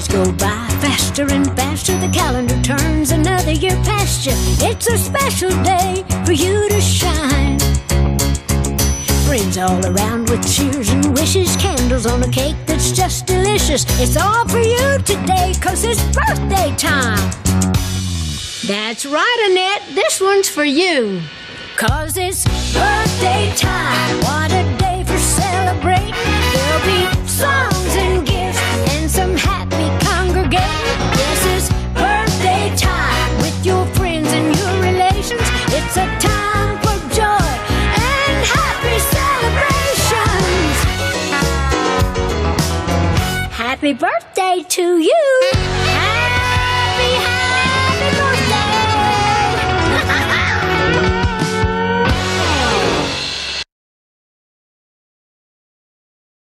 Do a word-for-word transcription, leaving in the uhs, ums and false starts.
Days go by faster and faster, the calendar turns another year past you. It's a special day for you to shine. Friends all around with cheers and wishes, candles on a cake that's just delicious. It's all for you today, 'cause it's birthday time. That's right, Annette, this one's for you. 'Cause it's birthday time, what a day for celebrating. There'll be songs and gifts and some happy congregating. This is birthday time with your friends and your relations. It's a time for joy and happy celebrations. Happy birthday to you.